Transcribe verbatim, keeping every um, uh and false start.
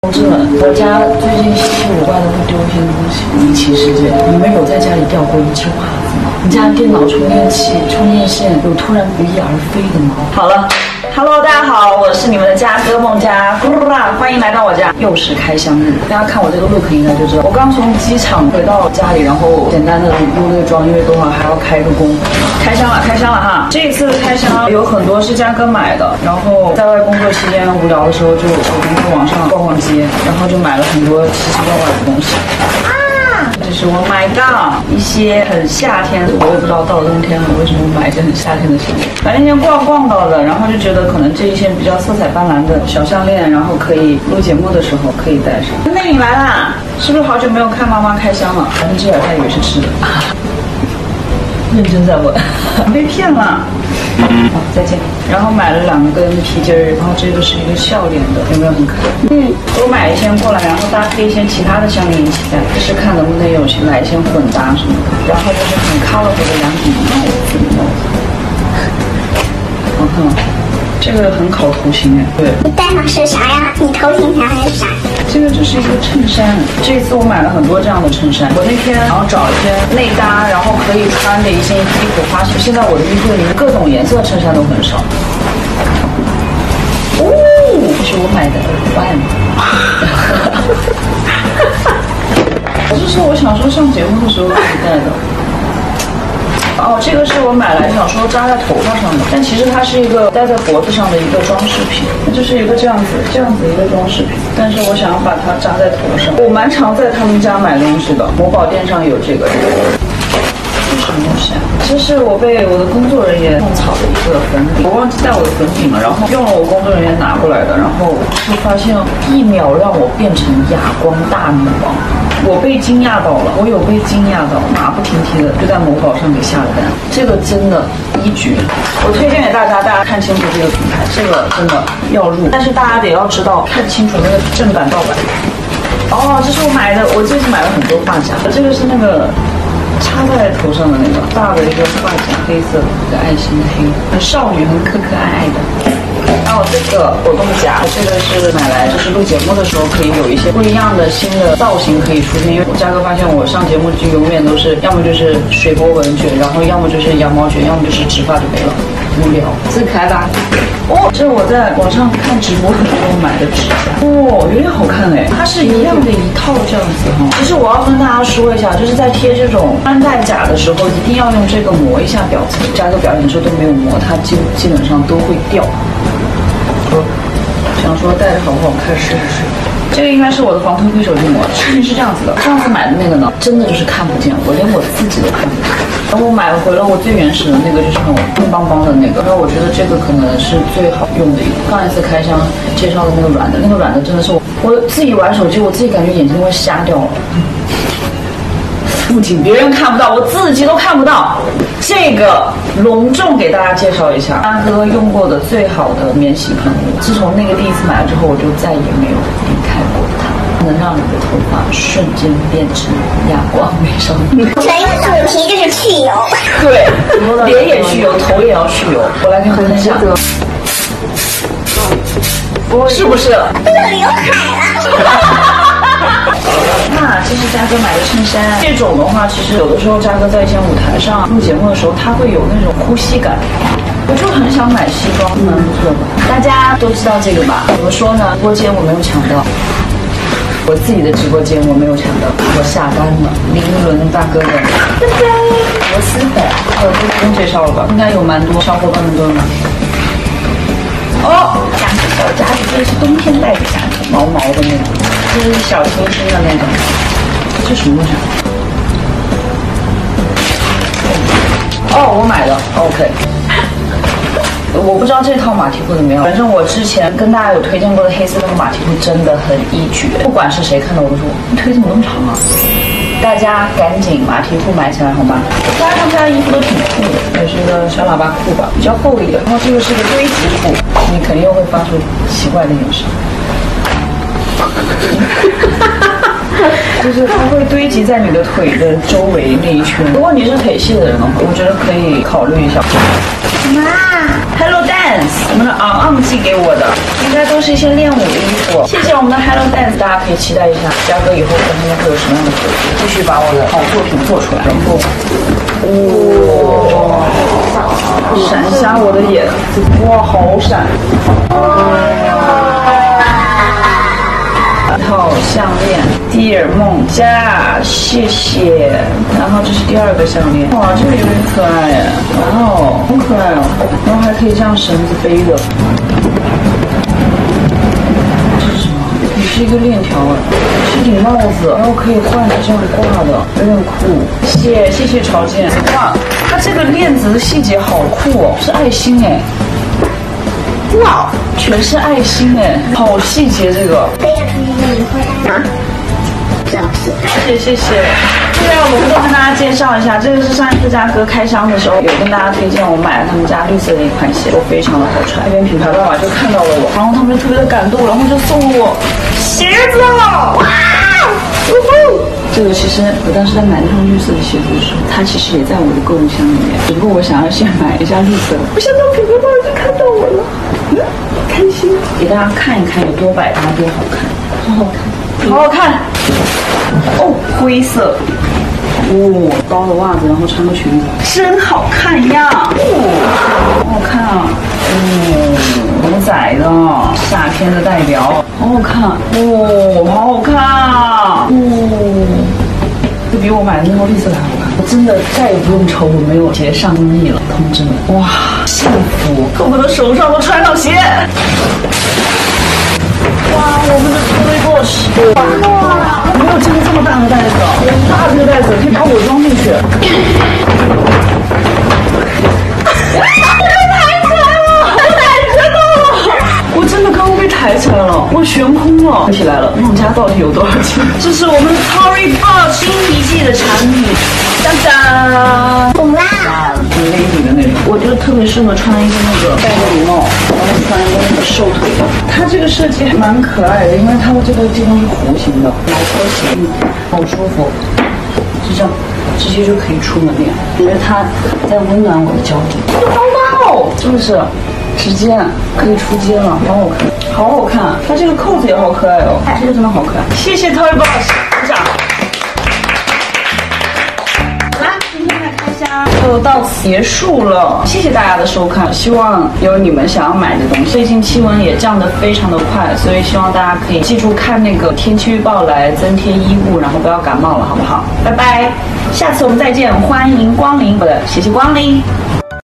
同志们，我家最近稀奇古怪的会丢一些东西，离奇事件。你们有在家里掉过一只袜子吗？你家电脑充电器、充电线有突然不翼而飞的吗？好了。Hello， 大家好，我是你们的家哥梦家，欢迎来到我家，又是开箱日。大家看我这个 look 应该就知道，我刚从机场回到家里，然后简单的入了个妆，因为等会儿还要开个工。开箱了，开箱了哈！这一次的开箱有很多是家哥买的，然后在外工作期间无聊的时候就我就在网上逛逛街，然后就买了很多奇奇怪怪的东西。这是我买的一些很夏天，我也不知道到了冬天了为什么买一些很夏天的项链。反正那天逛逛到的，然后就觉得可能这一些比较色彩斑斓的小项链，然后可以录节目的时候可以戴上。妹你来啦，是不是好久没有看妈妈开箱了？反正这耳他以为是吃的，认真在问，被骗了。好，再见。然后买了两根皮筋儿，然后这个是一个笑脸的，有没有很可爱？嗯，我买一些过来，然后搭配一些其他的项链一起戴，就是看能不能有些来一些混搭什么的。然后就是很 colorful 的两顶帽子，帽子。好看吗？这个很考图形哎。对。 你戴上是啥呀？你头型啥还是啥？ 这个就是一个衬衫，这一次我买了很多这样的衬衫。我那天然后找一些内搭，然后可以穿的一些衣服，发现现在我的衣柜里面各种颜色衬衫都很少。哦，这是我买的耳环。我是说我想说上节目的时候可以戴的。哦，这个是我买来想说扎在头发上的，但其实它是一个戴在脖子上的一个装饰品，它就是一个这样子这样子一个装饰品，但是我想要把它扎在头上。我蛮常在他们家买东西的，某宝店上有这个。这是什么东西啊？这是我被我的工作人员种草的一个粉饼，我忘记带我的粉饼了，然后用了我工作人员拿过来的，然后就发现一秒让我变成哑光大女王。我被惊讶到了，我有被惊讶到，马不停蹄的就在某宝上给下了单。这个真的一绝，我推荐给大家，大家看清楚这个品牌，这个真的要入，但是大家得要知道看清楚那个正版盗版。哦，这是我买的，我这次买了很多发夹，这个是那个插在头上的那个大的一个发夹，黑色的一个爱心黑，很少女，很可可爱爱的。然后这个果冻夹，这个是买来就是录节目的时候可以有一些不一样的新的造型可以出现，因为我嘉哥发现我上节目就永远都是要么就是水波纹卷，然后要么就是羊毛卷，要么就是直发就没了，无聊。这可爱吧？哦，这是我在网上看直播的时候买的指甲，哦，有点好看哎，它是一样的一套这样子哈。其实我要跟大家说一下，就是在贴这种穿戴甲的时候，一定要用这个磨一下表层。嘉哥表演的时候都没有磨，它基基本上都会掉。想说戴着好不好看试试试，这个应该是我的防脱皮手机膜。事情是这样子的，上次买的那个呢，真的就是看不见，我连我自己都看不见。然后我买回了我最原始的那个，就是那种硬邦邦的那个。然后我觉得这个可能是最好用的一个。上一次开箱介绍的那个软的，那个软的真的是我我自己玩手机，我自己感觉眼睛会瞎掉了。不仅别人看不到，我自己都看不到。这个隆重给大家介绍一下，大哥用过的最好的免洗喷雾。自从那个第一次买了之后，我就再也没有离开过它。能让你的头发瞬间变成哑光美少女。 全一个主题就是去油。 对，脸也去油，头也要去油。我来给你们分享，是不是？ 这个刘海了。 那这是嘉哥买的衬衫，这种的话，其实有的时候嘉哥在一些舞台上录节目的时候，他会有那种呼吸感。我就很想买西装，蛮不错的。大家都知道这个吧？怎么说呢？直播间我没有抢到，我自己的直播间我没有抢到，我下单了。林依轮大哥的螺蛳粉，我就不用介绍了吧？应该有蛮多小伙伴们都有买。哦，夹子小夹子，这是冬天戴的夹子，毛毛的那种，这是小清新的那种。这什么东西啊？哦，我买的 ，OK。我不知道这套马蹄裤怎么样，反正我之前跟大家有推荐过的黑色那个马蹄裤真的很一绝，不管是谁看到我都说你腿怎么那么长啊！大家赶紧马蹄裤买起来好吗？大家他们家的衣服都挺酷的，也是一个小喇叭裤吧，比较厚一点。然后这个是一个堆积裤，你肯定又会发出奇怪的眼神。就是它会堆积在你的腿的周围那一圈。如果你是腿细的人的话，我觉得可以考虑一下。 妈 ，Hello Dan， Dance， 我们的昂昂寄给我的，应该都是一些练舞的衣服。谢谢我们的 Hello Dance， 大家可以期待一下嘉哥以后跟他们会有什么样的合作，继续把我的好作品做出来。然后，哇、哦，闪瞎我的眼，哇，好闪！一套项链，蒂尔梦佳，谢谢。然后这是第二个项链，哇，这个有点可爱耶，哇哦，好可爱哦。然后还可以这样绳子背的，这是什么？也是一个链条哎，是顶帽子，然后可以换着这样挂的，有点酷。谢谢谢朝见。哇，它这个链子的细节好酷哦，是爱心哎。哇，全是爱心哎，好细节这个。 非要出现在你后代吗？是不是？ 谢谢谢谢。现在我们都跟大家介绍一下，这个是上一次嘉哥开箱的时候有跟大家推荐，我买了他们家绿色的一款鞋，都非常的好穿。那边品牌爸爸就看到了我，然后他们就特别的感动，然后就送了我鞋子。哇！呜呼！这个其实我当时在买那双绿色的鞋子的时候，它其实也在我的购物箱里面，只不过我想要先买一下绿色的。没想到品牌爸爸就看到我了，嗯，开心。给大家看一看有多百搭，多好看，好好看，好好看。哦，灰色。哦，包了袜子，然后穿个裙子，真好看呀！哦，好好看啊！哦，牛仔的夏天的代表，好好看哦，好好看啊！哦，这比我买的那套绿色的还好看。我真的再也不用愁我没有鞋上衣了，同志们，哇，幸福！恨不得手上都穿上鞋。哇，我们的 Tory Burch， 哇，没有见过这么大的袋子，大这个袋子可以把我装进去。抬起来了，我抬起来了，我真的刚刚被抬起来了，我悬空了，起来了。那我们家到底有多少钱？这是我们的 Tory Burch 新一季的产品，当当， 懂啦。 很 lady 的那种，我觉得特别适合穿一个那个戴个礼帽，然后穿一个那个瘦腿的。它这个设计还蛮可爱的，因为它的这个地方是弧形的，来拖鞋，嗯，好舒服，就这样直接就可以出门了。我觉得它在温暖我的脚底。这个包包是不是直接可以出街了？好好看，好好看！它这个扣子也好可爱哦，这个真的好可爱。谢谢 Tory Burch， 鼓掌。就到此结束了，谢谢大家的收看，希望有你们想要买的东西。最近气温也降得非常的快，所以希望大家可以记住看那个天气预报来增添衣物，然后不要感冒了，好不好？拜拜，下次我们再见，欢迎光临，不对，谢谢光临。